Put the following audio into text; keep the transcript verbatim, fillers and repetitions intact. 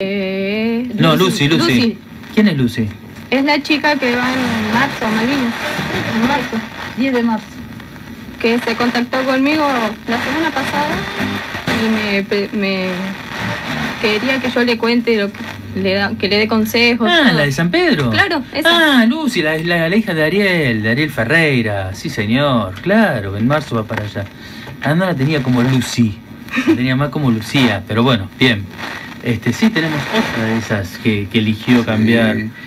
Eh, No, Lucy, Lucy, Lucy. ¿Quién es Lucy? Es la chica que va en marzo, Malvinas. En marzo. diez de marzo. Que se contactó conmigo la semana pasada y me, pe- me quería que yo le cuente lo que le da, que le dé consejos. Ah, todo. la de San Pedro. Claro, esa. Ah, Lucy, la, la, la hija de Ariel, de Ariel Ferreira. Sí, señor, claro, en marzo va para allá. Ah, no la tenía como Lucy, la tenía más como Lucía, pero bueno, bien. Este, sí, tenemos otra de esas que, que eligió cambiar. Sí.